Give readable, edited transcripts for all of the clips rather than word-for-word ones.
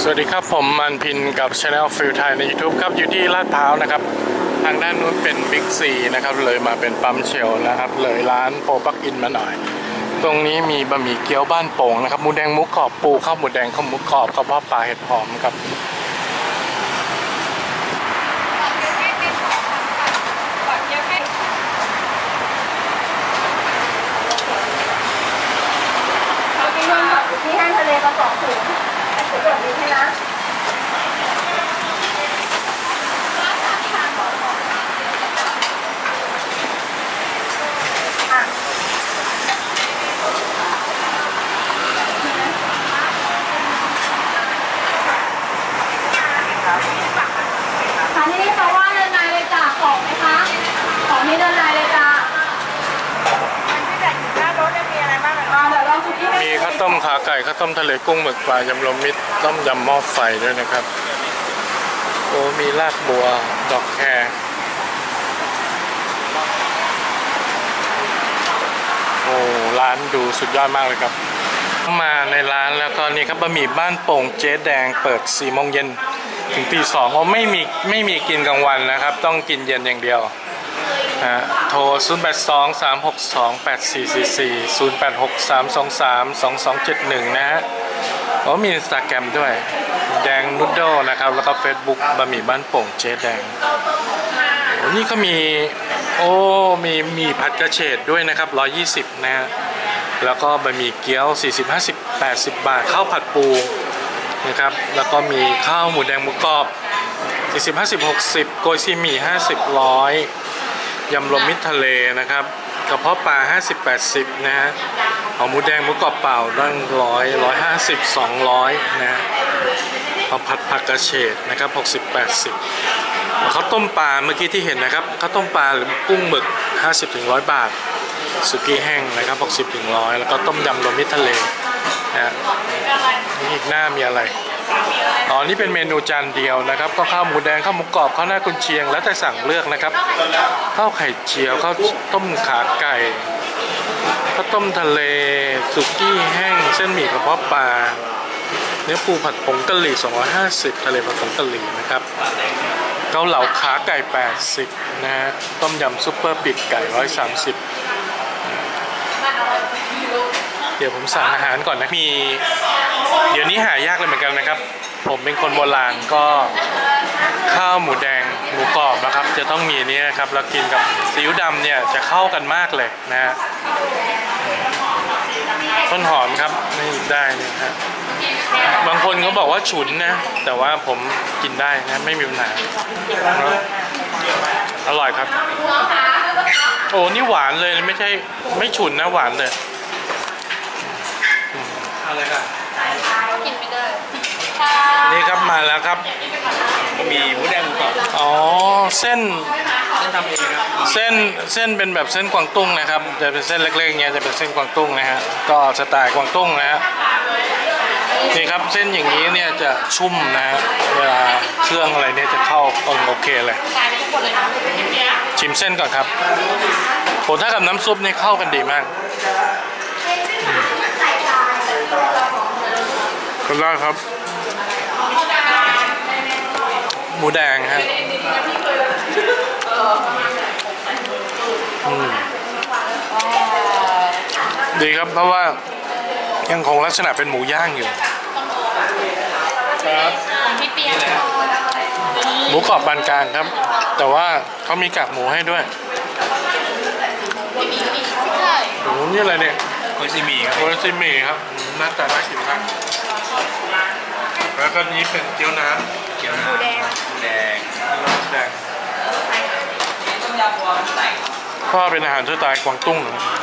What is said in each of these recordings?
สวัสดีครับผมมันพินกับ Channel ฟิลไทยใน YouTube ครับอยู่ที่ลาดพร้าวนะครับทางด้านนู้นเป็นบิ๊กซีนะครับเลยมาเป็นปั๊มเชลนะครับเลยร้านโปรปักอินมาหน่อยตรงนี้มีบะหมี่เกี๊ยวบ้านโป่งนะครับหมูแดงหมูกรอบปูข้าวหมูแดงข้าวหมูกรอบกระเพาะปลาเห็ดหอมครับที่ห้างทะเลมา2 ถุงถุงแบบนี้ใช่ไหมค่ะที่นี่เขาว่าเดินในเลยจ้ะของไหมคะของที่เดินในเลยจ้ะที่แบบอยู่หน้ารถมีอะไรบ้างเดี๋ยวเราคุกกี้มีข้าวต้มขาไก่ข้าวต้มทะเลกุ้งหมึกปลายำรวมมิตรต้มยำหม้อไฟด้วยนะครับโอ้มีรากบัวดอกแครโอ้ร้านดูสุดยอดมากเลยครับมาในร้านแล้วก็นี่ครับบะหมี่บ้านโป่งเจ๊แดงเปิด4 โมงเย็นถึงตี 2เพราะไม่มีกินกลางวันนะครับต้องกินเย็นอย่างเดียวโทร 0823628444 0863232271 นะฮะมี Instagram ด้วยแดงนูดเดิลนะครับแล้วก็ Facebook บะหมี่บ้านโป่งเจ๊แดงนี่ก็มีผัดกระเฉดด้วยนะครับ120นะฮะแล้วก็บะหมี่เกี๊ยว40 50 80 บาทข้าวผัดปูนะครับแล้วก็มีข้าวหมูแดงหมูกรอบ40 50 60โกยซีหมี่50 100ยำรวมมิตรทะเลนะครับกระเพาะปลา50 80นะฮะเอาหมูแดงหมูกรอบเปล่าตั้ง100 150 200นะฮะเอาผัดกระเฉดนะครับ60 80ข้าวต้มปลาเมื่อกี้ที่เห็นนะครับข้าวต้มปลาหรือกุ้งหมึก50 ถึง 100 บาทสุกี้แห้งนะครับ60 ถึง 100แล้วก็ต้มยำรวมมิตรทะเลนะนี่อีกหน้ามีอะไรนี่เป็นเมนูจานเดียวนะครับก็ข้าวหมูแดงข้าวหมูกรอบข้าวหน้ากุนเชียงแล้วแต่สั่งเลือกนะครับข้าวไข่เจียวข้าวต้มขาไก่ข้าวต้มทะเลสุกี้แห้งเส้นหมี่กระเพาะปลาเนื้อปูผัดผงกะหรี่250ทะเลผัดผงกะหรี่นะครับเกาเหลาขาไก่80นะฮะต้มยำซุปเปอร์ปีกไก่130เดี๋ยวผมสั่งอาหารก่อนนะเดี๋ยวนี้หายากเลยเหมือนกันนะครับผมเป็นคนโบราณก็ข้าวหมูแดงหมูกรอบนะครับจะต้องมีนี้นะครับแล้วกินกับซีอิ๊วดำเนี่ยจะเข้ากันมากเลยนะฮะต้นหอมครับไม่ได้นะฮะบางคนเขาบอกว่าฉุนนะแต่ว่าผมกินได้นะไม่มีปัญหาอร่อยครับโอ้นี่หวานเลยไม่ฉุนนะหวานเลยอะไรกันกินไม่ได้นี่ครับมาแล้วครับมีหมูแดงหมูกรอบเส้นทำเองครับเส้นเป็นแบบเส้นกวางตุ้งนะครับจะเป็นเส้นเล็กๆเงี้ยจะเป็นเส้นกวางตุ้งนะฮะก็สไตล์กวางตุ้งนะฮะนี่ครับเส้นอย่างนี้เนี่ยจะชุ่มนะฮะเวลาเครื่องอะไรเนี่ยจะเข้าโอเคเลยชิมเส้นก่อนครับโหถ้ากับน้ำซุปนี่เข้ากันดีมากก็ได้ครับหมูแดงฮะดีครับเพราะว่ายังคงลักษณะเป็นหมูย่างอยู่ครับหมูกรอบปานกลางครับแต่ว่าเขามีกากหมูให้ด้วยโอ้นี่อะไรเนี่ยโกยซีหมี่ครับโกยซีหมี่ครับหน้าตาน่ากินมากแล้วก็นี้เป็นเกี๊ยวน้ำหมูแดงก็เป็นอาหารสไตล์กวางตุ้ง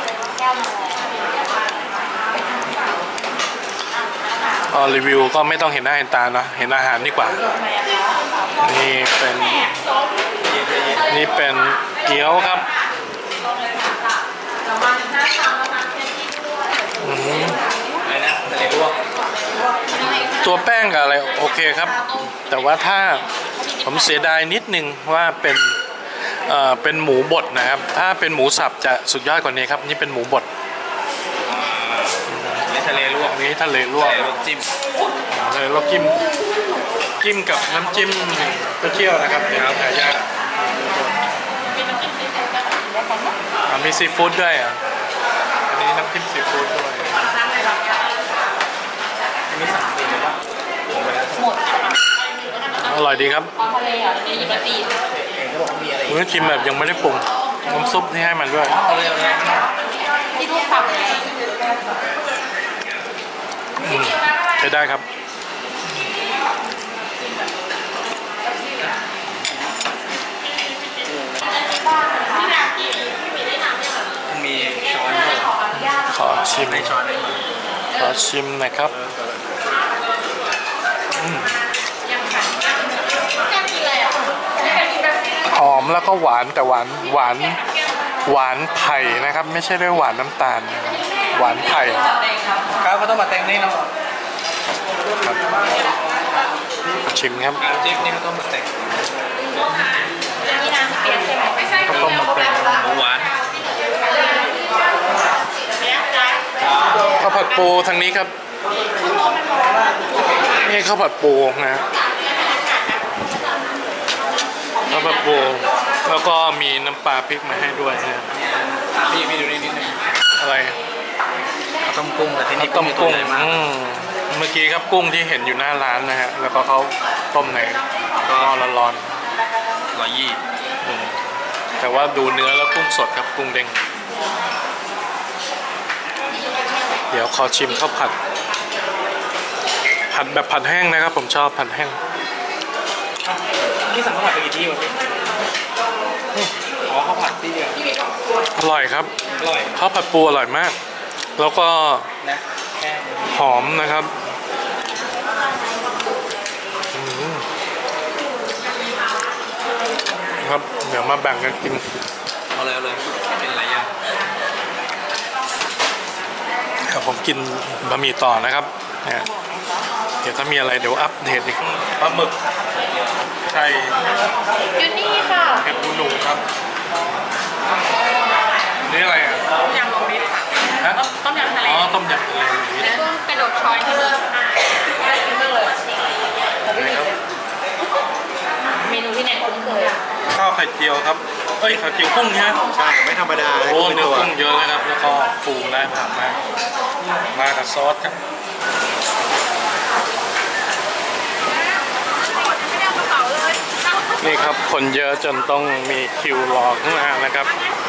รีวิวก็ไม่ต้องเห็นหน้าเห็นตานะเห็นอาหารดีกว่านี่เป็นเกี๊ยวครับตัวแป้งกับอะไรโอเคครับแต่ว่าถ้าผมเสียดายนิดนึงว่าเป็นหมูบดนะครับถ้าเป็นหมูสับจะสุดยอดกว่านี้ครับนี่เป็นหมูบดทะเลลวกนี้ทะเลลวกจิ้มทะเลลวกจิ้มจิ้มกับน้ำจิ้มเที่ยวนะครับเดี๋ยวหายากมีซีฟู้ดด้วยอ่ะอันนี้น้ำจิ้มซีฟู้ดด้วยอันนี้สั่งฟรีเลยป่ะผมไปแล้วหมดอร่อยดีครับปลาทะเลอ่ะในยิปตีเองก็บอกว่ามีอะไรผมก็ชิมแบบยังไม่ได้ปรุงน้ำซุปที่ให้มันด้วยเอาเลยที่ลูกสั่งไงใช้ได้ครับมีช้อนด้วยขอชิมให้ช้อนได้ไหมขอชิมหนะครับหอมแล้วก็หวานแต่หวานไผ่นะครับ ไม่ใช่ด้วยหวานน้ำตาลนะหวานไผ่ครับก็ต้องมาแต่งนี่เนาะชิมครับน้ำจิ้มนี่ก็ต้องมาแต่งนี่น้ำเปียกใช่ไหมไม่ใช่ข้าวต้มหมกแดงหมูหวานข้าวผัดปูทางนี้ครับนี่ข้าวผัดปูนะข้าวผัดปูแล้วก็มีน้ำปลาพริกมาให้ด้วยนะพี่ดูนี่นิดนึงอะไรข้าวต้มกุ้งแต่ที่นี่ต้มกุ้งใหญ่มากเมื่อกี้ครับกุ้งที่เห็นอยู่หน้าร้านนะฮะแล้วก็เขาต้มในหม้อร้อน 120 ๆแต่ว่าดูเนื้อแล้วกุ้งสดครับกุ้งเด้งเดี๋ยวขอชิมข้าวผัดแบบผัดแห้งนะครับผมชอบผัดแห้งนี่สั่งข้าวผัดไปกี่ที่วะพี่อ๋อข้าวผัดที่เดียวอร่อยครับอร่อยข้าวผัดปูอร่อยมาก แล้วก็นะแค่หอมนะครับครับเดี๋ยวมาแบ่งกันกินเอาเลยเป็นอะไรยังเดี๋ยวผมกินบะหมี่ต่อนะครับเนี่ยเดี๋ยวถ้ามีอะไรเดี๋ยวอัปเดตอีกปลาหมึกไข่อยู่นี่ค่ะเห็ดหูหนูครับนี่อะไรอ่ะต้มยำรวมมิตรค่ะฮะต้มยำทะเลอ๋อต้มยำทะเลรวมมิตรแล้วก็กระโดดช้อยที่นี่ได้กินมากเลยนะครับเมนูที่แนนคุ้นเคยข้าวไข่เจียวครับเอ้ยไข่เจียวกุ้งเนี่ยใช่ไม่ธรรมดาโอ้เนื้อกุ้งเยอะเลยครับแล้วก็ปูได้ผ่านมากมากับซอสครับนี่ครับคนเยอะจนต้องมีคิวรอข้างหน้านะครับ